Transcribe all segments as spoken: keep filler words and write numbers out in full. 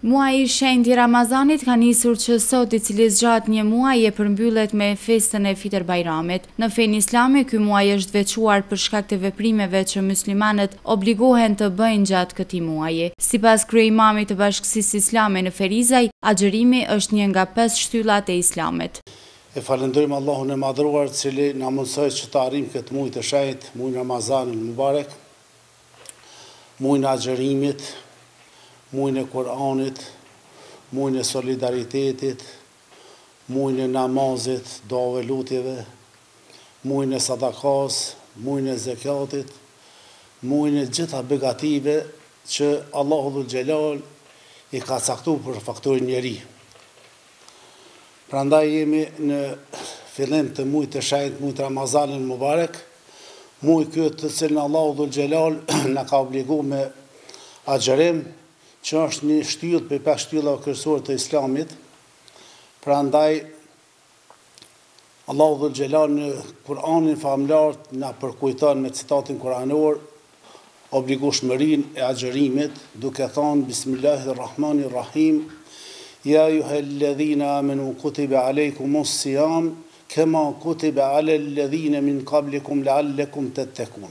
Muaji i shenjtë i Ramazanit ka nisur që sot, i cili zgjat një muaj, e përmbyllet me festën e Fitr Bajramit. Në fenë islame, ky muaj është veçuar për shkak të veprimeve që muslimanët obligohen të bëjnë gjatë këtij muaji. Sipas kryeimamit të Bashkisë Islame në Ferizaj, agjërimi është një nga pesë shtyllat e Islamit. E falenderojmë Allahun e madhruar, i cili na mundsoi që të arrijmë këtë muaj të shenjtë, muajin Ramazanul Mubarek, muajin e agjërimit, muajin e Kur'anit, muajin e solidaritetit, muajin e namazit, duave, lutjeve, muajin e sadakas, muajin e zakatit, muajin e gjitha begative që Allahu Dhul Gjelal i ka caktuar për faktorin njeri. Prandaj jemi në fillim të muajit të shenjtë, muajit Ramazanul Mubarek, muaj ky të cilin Allahu Dhul Gjelal na ka obliguar me agjërim, që është një shtyllë për pesë shtyllave kryesore të Islamit. Prandaj Allahu Dhul Gjelal në Kur'anin famlar na përkujton me citatin kuranor obligueshmërinë e agjërimit, duke thënë Bismillahirrahmanirrahim, Ya ayyuhalladhina amanu kutiba alaykumus siyam kama kutiba alal ladhina min qablikum la'allakum tattaqun.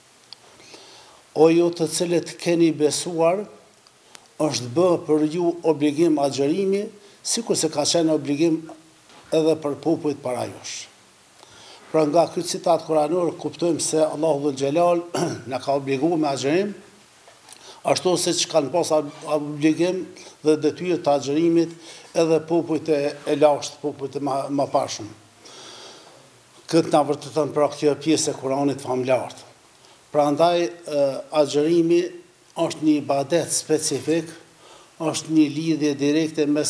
O ju të cilët keni besuar, është bë për ju obligim agjërimi, sikur se ka qenë obligim edhe për popujt para jush. Pra nga ky citat kuranor kuptojmë se Allahu Dhul Gjelal na ka obliguar me agjërim, ashtu siç kanë pas obligim dhe detyrë të agjërimit edhe popujt e lashtë, popujt e mëparshëm. Këtë na vërteton pra kjo pjesë e Kuranit famlar. Prandaj agjërimi është një ibadet specifik, është një lidhje direkte mes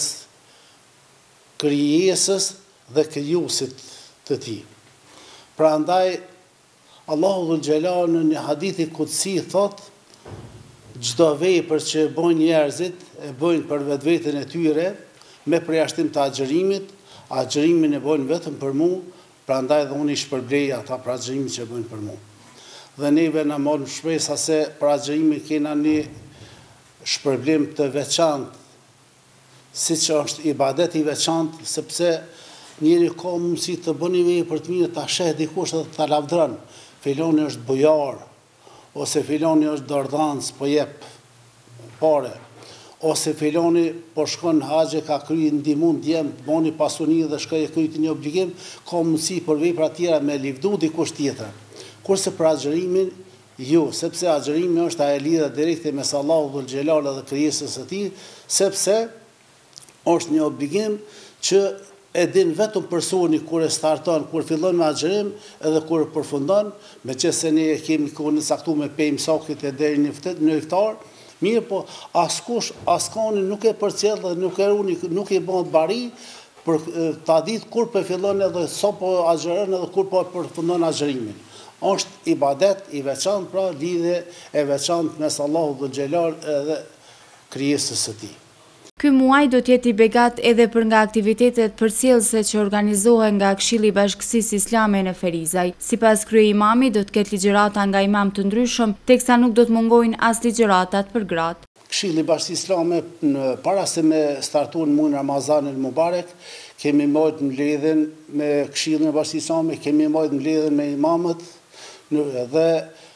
krijesës dhe krijuesit të tij. Prandaj Allahu Dhul Gjelal në një hadithi kutsi thot, çdo vepër që e bojnë njerëzit, e bojnë për vetveten e tyre, me përjashtim të agjërimit, agjërimin e bojnë vetëm për mua, prandaj dhe unë i shpërblej ata për agjërimin që e bojnë për mua. Dhe neve na morëm shpresa se për agjërimin kena një shpërblim të veçantë, siç është ibadet i veçantë, sepse njëri ka mundësi të bëni vepër të mirë, ta sheh dikush dhe ta lavdron. Filoni është bujar, ose filoni është dordhanc, po jep pare, ose filoni po shkon haxhe, ka kryer ndihmon djem, boni pasuni dhe shkoi e kryti një obligim, ka mundësi për vepra të tjera me livdu dikush tjetër. Kurse për agjërimin, jo, sepse agjërimi është ajo lidhje direkte mes Allahu Dhul Gjelal dhe krijesës së tij, sepse është një obligim që e din vetëm personi kur e starton, kur fillon me agjërim edhe kur përfundon, meqense ne kemi kohën e caktuar me pejm sakit e deri në iftar, mirë po askush, askani nuk e përcjell dhe nuk e runi, nuk i bën bari për ta ditë kur po fillon edhe sa po agjëron edhe kur po përfundon agjërimin. Është ibadet i veçantë, pra lidhje e veçantë mes Allahu Dhul Gjelal edhe krijesës së tij. Ky muaj do të jetë i begat edhe për nga aktivitetet përcjellëse që organizohen nga Këshilli i Bashkisë Islame në Ferizaj. Sipas kryeimamit, do të ketë ligjërata nga imam të ndryshëm, teksa nuk do të mungojnë as ligjëratat për gratë. Këshilli i Bashkisë Islame, para se me startuar muajin Ramazanul Mubarek, kemi marrë mbledhjen me Këshillin e Bashkisë Islame, kemi marrë mbledhjen me imamët, dhe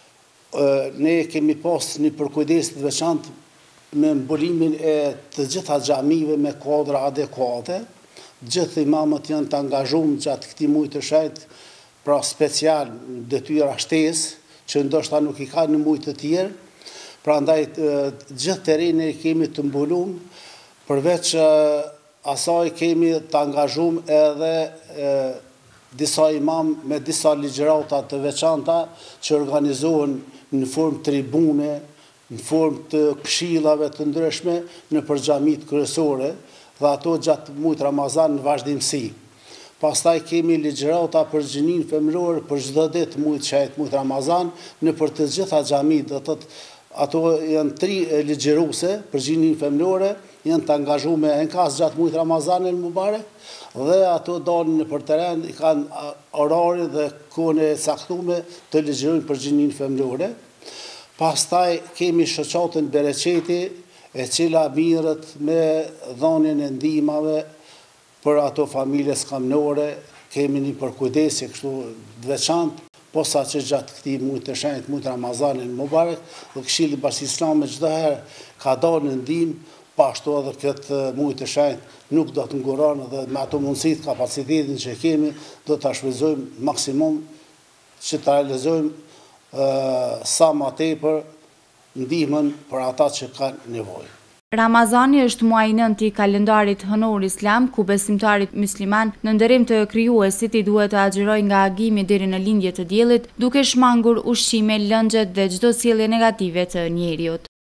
ne kemi pas një përkujdes të veçantë me mbulumin e të gjitha xhamive me kuadra adekuate. Gjithë imamët janë të angazhuar gjatë këtij muaji të shenjtë, pra special detyra shtesë, që ndoshta nuk i kanë në muaj të tjerë. Prandaj gjithë terrenin e kemi të mbuluar, përveç asaj kemi të angazhuar edhe disa imam me disa ligjërata të veçanta që organizohen në formë tribune, në formë të këshillave të ndryshme në xhamit kryesore dhe ato gjatë muajit Ramazan në vazhdimsi. Pastaj kemi ligjërata për gjinin femëror për çdo ditë muajit të shenjtë, muajit Ramazan, në për të gjitha xhamit, do thotë ato janë tri ligjëruese për gjinin femërore, janë të angazhuar në kas gjatë muajit Ramazanul Mubarek, dhe ato dalin në për teren, i kanë orarin dhe kohën e caktuar të ligjërojnë për gjinin femërore. Pastaj kemi shoqatën Bereqeti, e cila mirët me dhënien e ndihmave për ato familje skamnore. Kemi një përkujdesje kështu veçantë, posa që gjatë këtij muajit të shenjtë, muajit Ramazanit Mubarak, dhe Këshilli i Bashkisë Islame çdo herë ka dhënë në ndihmë, pa ashtu edhe këtë muaj të shenjtë nuk do të nguron, dhe me ato mundësitë, kapacitetin që kemi, do ta shfrytëzojmë maksimum që ta realizojmë uh, sa më tepër ndihmën për ata që kanë nevojë. Ramazani është muaji nëntë i kalendarit hënor islam, ku besimtarit musliman në nderim të krijuesit i duhet të agjërojnë nga agimi deri në lindje të diellit, duke shmangur ushqime, lëngjet dhe çdo sjellje negative të njeriut.